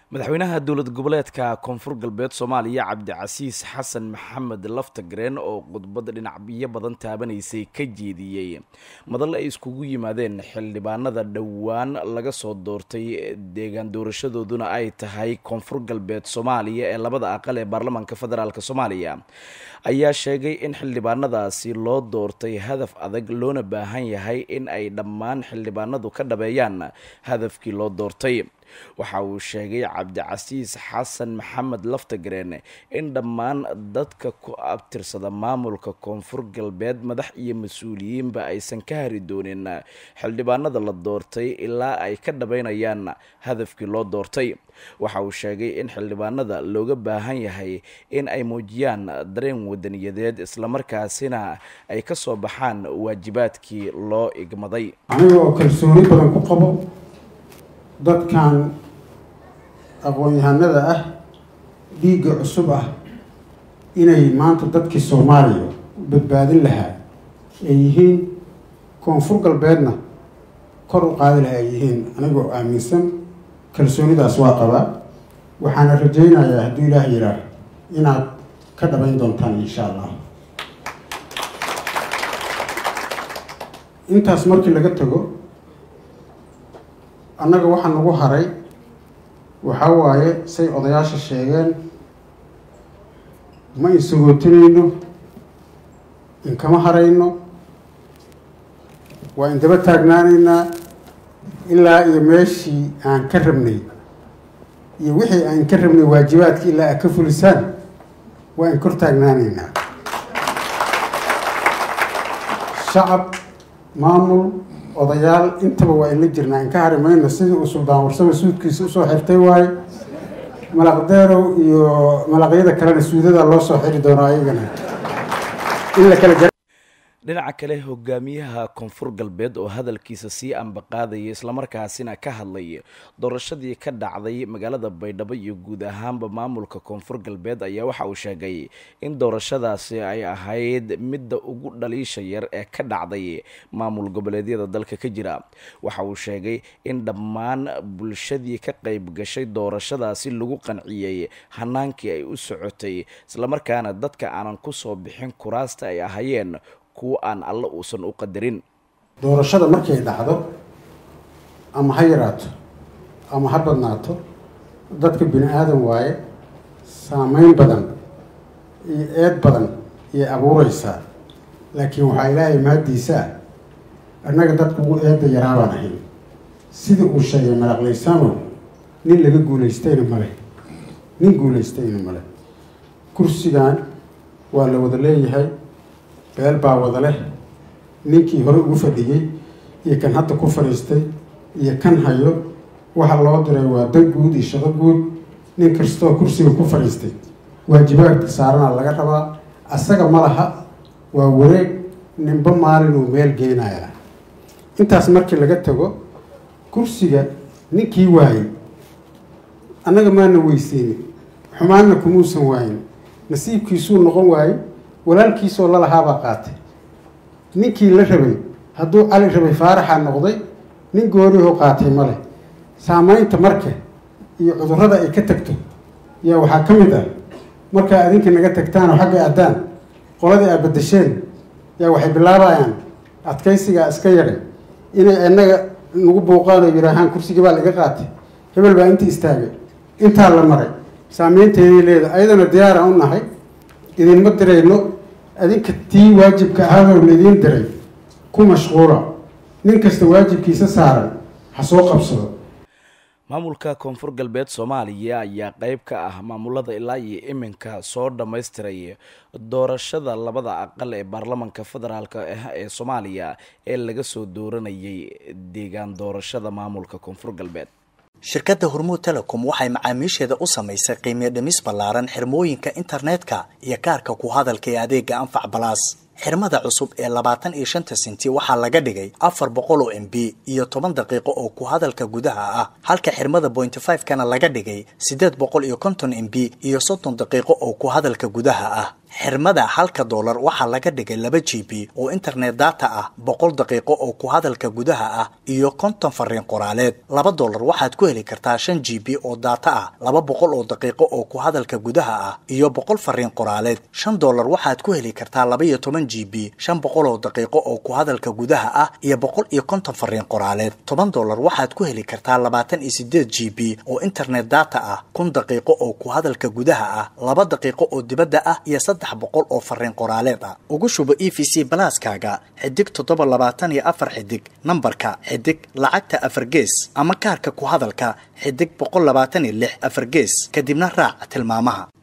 madaxweynaha dowlad goboleedka koonfur galbeed Soomaaliya Cabdicasiis Xasan Maxamed Laftagreen oo khudbada dhinacyo badan taabanaysay ka jeediyay madal ay iskugu yimaadeen xildhibaanada dhawaan laga soo doortay deegaan doorashadooduna ay tahay koonfur galbeed Soomaaliya ee labada aqal ee baarlamaanka federaalka Soomaaliya ayaa sheegay in xildhibaanadaasi loo doortay hadaf adag loona baahan yahay in ay dhammaan xildhibaanadu ka dhabeeyaan hadafkii loo doortay. waxa uu sheegay Cabdicasiis Xasan Maxamed Laftagreen in dhammaan dadka ku abtirsada maamulka koonfur galbeed madax iyo mas'uuliyiinba aysan ka hari doonin xildhibaanada la doortay ilaa ay ka dhabeynayaan hadafkii loo doortay. waxa uu sheegay in xildhibaanada looga baahan yahay in ay muujiyaan dareen wadaniyadeed isla markaasina ay ka soo baxaan waajibaadkii loo igmaday. anigoo kalsooni badan ku qabo dadkan aqoon-yahanada ah dhiigga cusub ah inay maanta dadkii Soomaaliya badbaadin lahaa ay yihiin koonfur galbeedna kor u qaadi lahaa ay yihiin anigoo aaminsan kalsoonidaas waa qabaa waxaana rajaynayaa hadduu Ilaah yiraahdo inaad ka dhabayn doontaan insha Allah. intaas markii laga tago annaga waxaan ugu haray waxa waaye say odayaasha sheegeen ma isagootinayno in kama harayno waa in daba taagnaanaynaa ilaa iyo meeshii aan ka rabnay iyo wixii aan ka rabnay waajibaadkii ilaa ka fulisaan waa in kor taagnaanaynaa. shacab maamul odayaal intaba waa in la jirnaa in ka hari mayno sidii uu suldaan warsame suudkiisa usoo xirtay waaye malaqdeerow iyo malaqyada kalena suudada loo soo xiri doono ayagana in la kala dhinaca kale hogaamiyaha koonfur galbeed oo hadalkiisa sii ambaqaadaya isla markaasina ka hadlay doorashadii ka dhacday magaalada Baydhabo iyo guud ahaanba maamulka koonfur galbeed ayaa waxa uu sheegay in doorashadaasi ay ahayd midda ugu dhaliisha yar ee ka dhacday maamul goboleedyada dalka ka jira. waxa uu sheegay in dhammaan bulshadii ka qayb gashay doorashadaasi lagu qanciyay hanaankii ay u socotay isla markaana dadka aanan ku soo bixin kuraasta ay ahaayeen kuwa aan alla uusan u qadarin. doorashada markay dhacdo ama ha yaraato ama ha badnaato dadka bini aadan waaye saameyn badan iyo eed badan iyo abuuraysaa laakiin waxaa Ilaahay mahadiisa annaga dadku ugu eedda yaraabaan ahayn sidii uu sheegay malaqlaysamo nin laga guulaystayna male kursigan waa la wada leeyahay beel baa wada leh ninkii hore ugu fadhiyay iyo kan hadda ku fariistay iyo kan hayo waxa loo diray waa dan guud iyo shaqo guud nin kastoo kursiga ku fariistay waajibaadka saarana laga rabaa asaga malaha waa wareeg ninba maalin uu meel geenaya. intaas markii laga tago kursiga ninkii waayay annaga maana weysiin xumaanna kumuusan waayin nasiibkiisuu noqon waayay walaalkiisoo la lahaabaa qaatay ninkii la rabay hadduu cali rabay faaraxa noqday nin gooriyoo qaatay male. saamaynta marka iyo cudurrada ay ka tagto yaa waxaa ka mid ah markaa adinka naga tagtaan oo xagga addaan qoladii aad badasheen yaa waxay bilaabayaan adkaysigaa iska yaray inay annaga nagu buuqaan oo yidhaahaan kursigii baa laga qaatay hebel baa inta istaagay intaa la maray saameynteeday leedahay ayadana diyaara u nahay idinma dirayno adinka tii waajibka ahaadoo laydin diray ku mashquula nin kasta waajibkiisa saaran ha soo qabsado. maamulka koonfur galbeed Soomaaliya ayaa qayb ka ah maamulada ilaa iyo iminka soo dhammaystiray doorashada labada aqal ee baarlamaanka federaalka ee Soomaaliya ee laga soo dooranayay deegaan doorashada maamulka koonfur galbeed. shirkadda Hormuud Telecom waxay macaamiisheeda u samaysay qiimo dhimis ballaaran xirmooyinka internetka iyo kaarka ku hadalka ee adeega Anfac Plus. xirmada cusub ee 25 senti waxaa laga dhigay 400 oo MB iyo 10 daqiiqo oo ku hadalka gudaha ah halka xirmada 0.5 kana laga dhigay 850 MB iyo 30 daqiiqo oo ku hadalka gudaha ah xirmada $1 waxaa laga dhigay 2 GB oo internet data ah 100 daqiiqo oo ku hadalka gudaha ah iyo 50 fariin qoraaleed $2 waxaad ku heli kartaa 5 GB oo data ah 200 oo daqiiqo oo ku hadalka gudaha ah iyo 100 fariin qoraaleed $5 waxaad ku heli kartaa 12 GB 500 oo daqiiqo oo ku hadalka gudaha ah iyo 150 fariin qoraaleed $10 waxaad ku heli kartaa 28 GB oo internet data ah 1000 daqiiqo oo ku hadalka gudaha ah 2 daqiiqo oo dibadda ah iyo 300 oo fariin qoraaleed ah ugu shubo EVC Plus-kaaga xidig 724 xidig nambarka xidig lacagta 4 gees ama kaarka ku hadalka xidig 126 4 gees kadibna raac tilmaamaha